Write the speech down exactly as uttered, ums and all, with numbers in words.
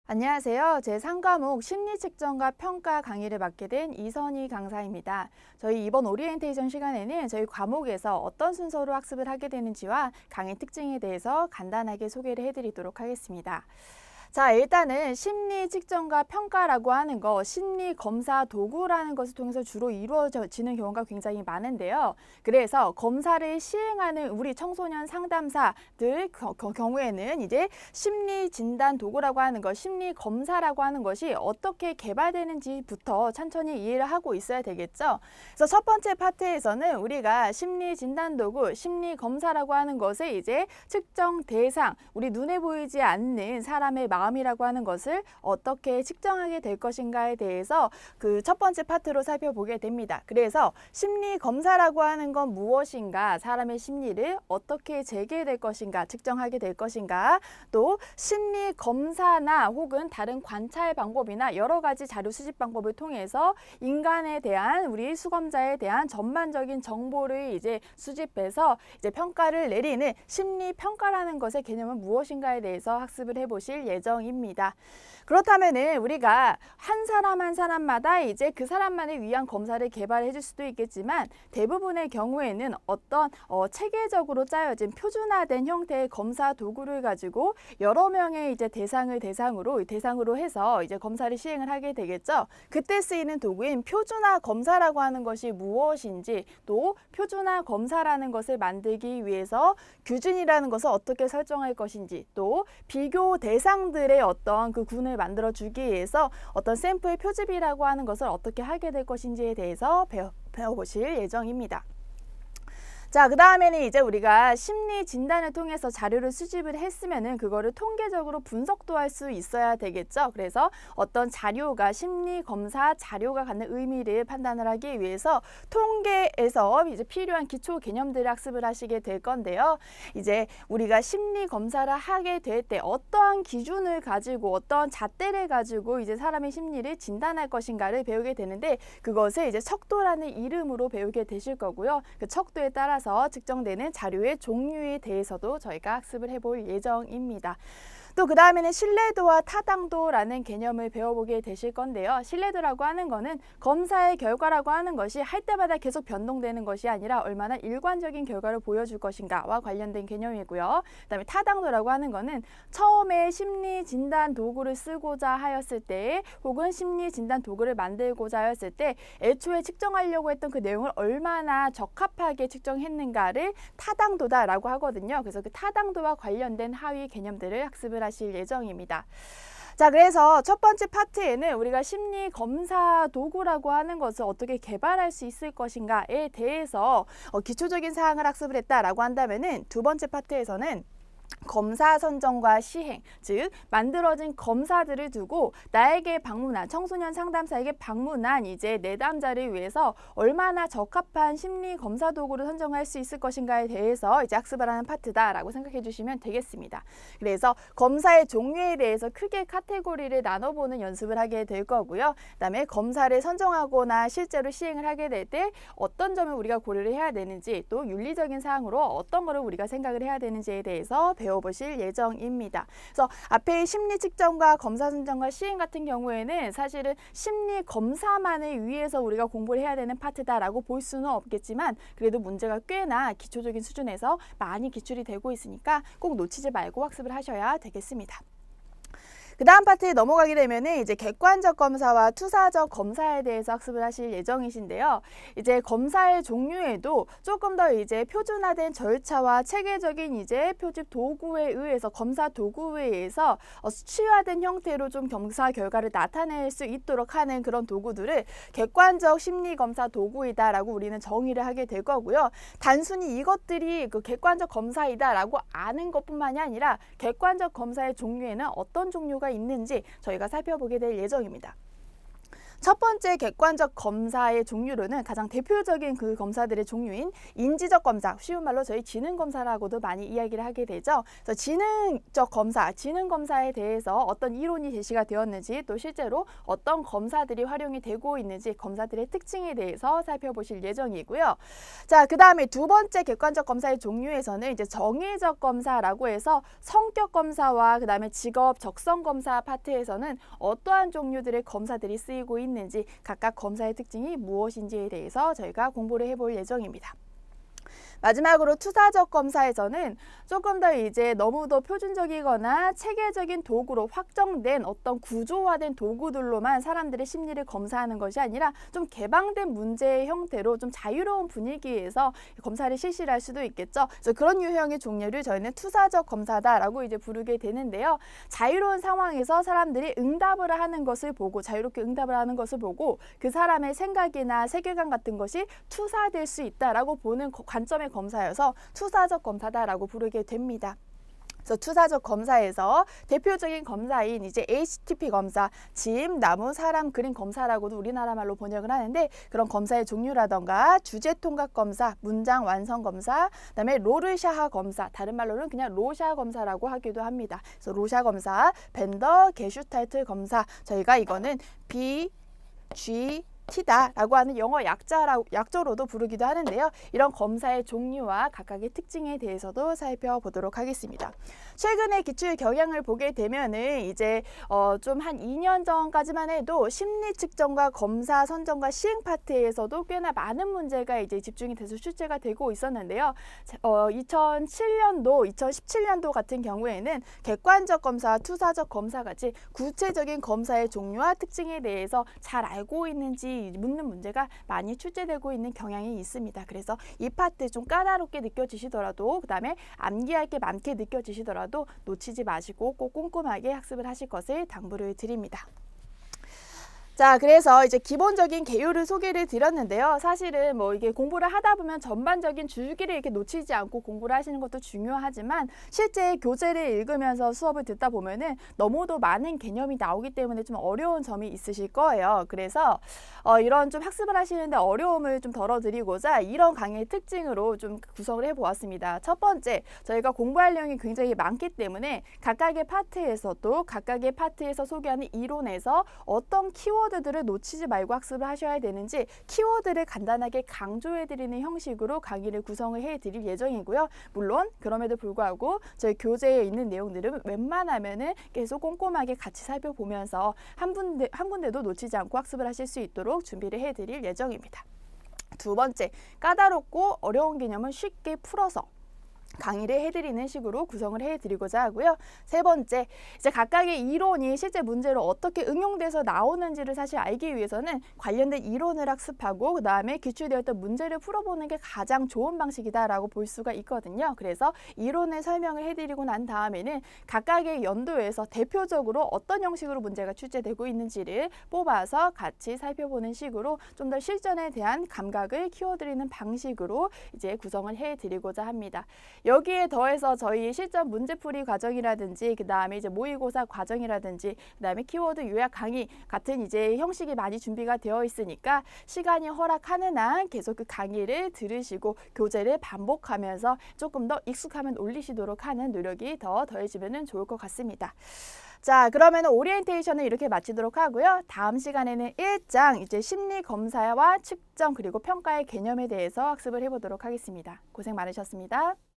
안녕하세요. 제삼 과목 심리측정과 평가 강의를 맡게 된 이선희 강사입니다. 저희 이번 오리엔테이션 시간에는 저희 과목에서 어떤 순서로 학습을 하게 되는지와 강의 특징에 대해서 간단하게 소개를 해드리도록 하겠습니다. 자, 일단은 심리 측정과 평가라고 하는 거, 심리 검사 도구라는 것을 통해서 주로 이루어지는 경우가 굉장히 많은데요. 그래서 검사를 시행하는 우리 청소년 상담사들 경우에는 이제 심리 진단 도구라고 하는 것, 심리 검사라고 하는 것이 어떻게 개발되는지부터 천천히 이해를 하고 있어야 되겠죠. 그래서 첫 번째 파트에서는 우리가 심리 진단 도구, 심리 검사라고 하는 것을 이제 측정 대상, 우리 눈에 보이지 않는 사람의 마음 마음이라고 하는 것을 어떻게 측정하게 될 것인가에 대해서 그 첫 번째 파트로 살펴보게 됩니다. 그래서 심리 검사라고 하는 건 무엇인가, 사람의 심리를 어떻게 재개될 것인가, 측정하게 될 것인가, 또 심리 검사나 혹은 다른 관찰 방법이나 여러 가지 자료 수집 방법을 통해서 인간에 대한, 우리 수검자에 대한 전반적인 정보를 이제 수집해서 이제 평가를 내리는 심리 평가라는 것의 개념은 무엇인가에 대해서 학습을 해보실 예정. 입니다. 그렇다면은 우리가 한 사람 한 사람마다 이제 그 사람만을 위한 검사를 개발해 줄 수도 있겠지만 대부분의 경우에는 어떤 어, 체계적으로 짜여진 표준화된 형태의 검사 도구를 가지고 여러 명의 이제 대상을 대상으로 대상으로 해서 이제 검사를 시행을 하게 되겠죠. 그때 쓰이는 도구인 표준화 검사라고 하는 것이 무엇인지, 또 표준화 검사라는 것을 만들기 위해서 규준이라는 것을 어떻게 설정할 것인지, 또 비교 대상들의 어떤 그 군을 만들어 주기 위해서 어떤 샘플 표집이라고 하는 것을 어떻게 하게 될 것인지에 대해서 배워, 배워보실 예정입니다. 자, 그 다음에는 이제 우리가 심리 진단을 통해서 자료를 수집을 했으면은 그거를 통계적으로 분석도 할 수 있어야 되겠죠. 그래서 어떤 자료가, 심리 검사 자료가 갖는 의미를 판단을 하기 위해서 통계에서 이제 필요한 기초 개념들을 학습을 하시게 될 건데요. 이제 우리가 심리 검사를 하게 될 때 어떠한 기준을 가지고, 어떤 잣대를 가지고 이제 사람의 심리를 진단할 것인가를 배우게 되는데, 그것을 이제 척도라는 이름으로 배우게 되실 거고요. 그 척도에 따라서 측정되는 자료의 종류에 대해서도 저희가 학습을 해볼 예정입니다. 또 그 다음에는 신뢰도와 타당도라는 개념을 배워보게 되실 건데요. 신뢰도라고 하는 거는 검사의 결과라고 하는 것이 할 때마다 계속 변동되는 것이 아니라 얼마나 일관적인 결과를 보여줄 것인가와 관련된 개념이고요. 그 다음에 타당도라고 하는 거는 처음에 심리 진단 도구를 쓰고자 하였을 때, 혹은 심리 진단 도구를 만들고자 하였을 때 애초에 측정하려고 했던 그 내용을 얼마나 적합하게 측정했는가를 타당도다라고 하거든요. 그래서 그 타당도와 관련된 하위 개념들을 학습을 하실 예정입니다. 자, 그래서 첫 번째 파트에는 우리가 심리 검사 도구라고 하는 것을 어떻게 개발할 수 있을 것인가에 대해서 어, 기초적인 사항을 학습을 했다라고 한다면은, 두 번째 파트에서는 검사 선정과 시행, 즉 만들어진 검사들을 두고 나에게 방문한, 청소년 상담사에게 방문한 이제 내담자를 위해서 얼마나 적합한 심리 검사 도구를 선정할 수 있을 것인가에 대해서 이제 학습을 하는 파트다라고 생각해 주시면 되겠습니다. 그래서 검사의 종류에 대해서 크게 카테고리를 나눠보는 연습을 하게 될 거고요. 그다음에 검사를 선정하거나 실제로 시행을 하게 될 때 어떤 점을 우리가 고려를 해야 되는지, 또 윤리적인 사항으로 어떤 거를 우리가 생각을 해야 되는지에 대해서 배워보실 예정입니다. 그래서 앞에 심리 측정과 검사 선정과 시행 같은 경우에는 사실은 심리 검사만을 위해서 우리가 공부를 해야 되는 파트다라고 볼 수는 없겠지만, 그래도 문제가 꽤나 기초적인 수준에서 많이 기출이 되고 있으니까 꼭 놓치지 말고 학습을 하셔야 되겠습니다. 그 다음 파트에 넘어가게 되면 이제 객관적 검사와 투사적 검사에 대해서 학습을 하실 예정이신데요. 이제 검사의 종류에도 조금 더 이제 표준화된 절차와 체계적인 이제 표집 도구에 의해서, 검사 도구에 의해서 어, 수치화된 형태로 좀 검사 결과를 나타낼 수 있도록 하는 그런 도구들을 객관적 심리 검사 도구이다라고 우리는 정의를 하게 될 거고요. 단순히 이것들이 그 객관적 검사이다라고 아는 것뿐만이 아니라 객관적 검사의 종류에는 어떤 종류가 있는지 저희가 살펴보게 될 예정입니다. 첫 번째 객관적 검사의 종류로는 가장 대표적인 그 검사들의 종류인 인지적 검사, 쉬운 말로 저희 지능 검사라고도 많이 이야기를 하게 되죠. 그래서 지능적 검사, 지능 검사에 대해서 어떤 이론이 제시가 되었는지, 또 실제로 어떤 검사들이 활용이 되고 있는지, 검사들의 특징에 대해서 살펴보실 예정이고요. 자, 그 다음에 두 번째 객관적 검사의 종류에서는 이제 정의적 검사라고 해서 성격 검사와 그 다음에 직업 적성 검사 파트에서는 어떠한 종류들의 검사들이 쓰이고 있는지, 각각 검사의 특징이 무엇인지에 대해서 저희가 공부를 해볼 예정입니다. 마지막으로 투사적 검사에서는 조금 더 이제 너무도 표준적이거나 체계적인 도구로 확정된 어떤 구조화된 도구들로만 사람들의 심리를 검사하는 것이 아니라 좀 개방된 문제의 형태로 좀 자유로운 분위기에서 검사를 실시를 할 수도 있겠죠. 그래서 그런 유형의 종류를 저희는 투사적 검사다라고 이제 부르게 되는데요. 자유로운 상황에서 사람들이 응답을 하는 것을 보고, 자유롭게 응답을 하는 것을 보고 그 사람의 생각이나 세계관 같은 것이 투사될 수 있다라고 보는 관점의 검사여서 투사적 검사다라고 부르게 됩니다. 그래서 투사적 검사에서 대표적인 검사인 이제 에이치티피 검사, 집, 나무, 사람, 그림 검사라고도 우리나라 말로 번역을 하는데, 그런 검사의 종류라던가 주제 통각 검사, 문장 완성 검사, 그다음에 로르샤하 검사, 다른 말로는 그냥 로샤 검사라고 하기도 합니다. 그래서 로샤 검사, 벤더 게슈탈트 검사, 저희가 이거는 B, G, T다라고 하는 영어 약자라고, 약조로도 부르기도 하는데요. 이런 검사의 종류와 각각의 특징에 대해서도 살펴보도록 하겠습니다. 최근에 기출 경향을 보게 되면은 이제 어 좀 한 이 년 전까지만 해도 심리 측정과 검사 선정과 시행 파트에서도 꽤나 많은 문제가 이제 집중이 돼서 출제가 되고 있었는데요. 어 이천칠 년도, 이천십칠 년도 같은 경우에는 객관적 검사와 투사적 검사 같이 구체적인 검사의 종류와 특징에 대해서 잘 알고 있는지 묻는 문제가 많이 출제되고 있는 경향이 있습니다. 그래서 이 파트 좀 까다롭게 느껴지시더라도, 그 다음에 암기할 게 많게 느껴지시더라도 놓치지 마시고 꼭 꼼꼼하게 학습을 하실 것을 당부를 드립니다. 자, 그래서 이제 기본적인 개요를 소개를 드렸는데요. 사실은 뭐 이게 공부를 하다 보면 전반적인 줄기를 이렇게 놓치지 않고 공부를 하시는 것도 중요하지만, 실제 교재를 읽으면서 수업을 듣다 보면은 너무도 많은 개념이 나오기 때문에 좀 어려운 점이 있으실 거예요. 그래서 어, 이런 좀 학습을 하시는데 어려움을 좀 덜어드리고자 이런 강의의 특징으로 좀 구성을 해보았습니다. 첫 번째, 저희가 공부할 내용이 굉장히 많기 때문에 각각의 파트에서도 각각의 파트에서 소개하는 이론에서 어떤 키워드 키워드들을 놓치지 말고 학습을 하셔야 되는지, 키워드를 간단하게 강조해드리는 형식으로 강의를 구성을 해드릴 예정이고요. 물론 그럼에도 불구하고 저희 교재에 있는 내용들은 웬만하면은 계속 꼼꼼하게 같이 살펴보면서 한 군데, 한 군데도 놓치지 않고 학습을 하실 수 있도록 준비를 해드릴 예정입니다. 두 번째, 까다롭고 어려운 개념은 쉽게 풀어서 강의를 해드리는 식으로 구성을 해드리고자 하고요. 세 번째, 이제 각각의 이론이 실제 문제로 어떻게 응용돼서 나오는지를 사실 알기 위해서는 관련된 이론을 학습하고 그 다음에 기출되었던 문제를 풀어보는 게 가장 좋은 방식이다라고 볼 수가 있거든요. 그래서 이론을 설명을 해드리고 난 다음에는 각각의 연도에서 대표적으로 어떤 형식으로 문제가 출제되고 있는지를 뽑아서 같이 살펴보는 식으로 좀 더 실전에 대한 감각을 키워드리는 방식으로 이제 구성을 해드리고자 합니다. 여기에 더해서 저희 실전 문제풀이 과정이라든지 그 다음에 이제 모의고사 과정이라든지 그 다음에 키워드 요약 강의 같은 이제 형식이 많이 준비가 되어 있으니까 시간이 허락하는 한 계속 그 강의를 들으시고 교재를 반복하면서 조금 더 익숙함을 올리시도록 하는 노력이 더 더해지면 좋을 것 같습니다. 자, 그러면 오리엔테이션을 이렇게 마치도록 하고요. 다음 시간에는 일 장 이제 심리 검사와 측정 그리고 평가의 개념에 대해서 학습을 해보도록 하겠습니다. 고생 많으셨습니다.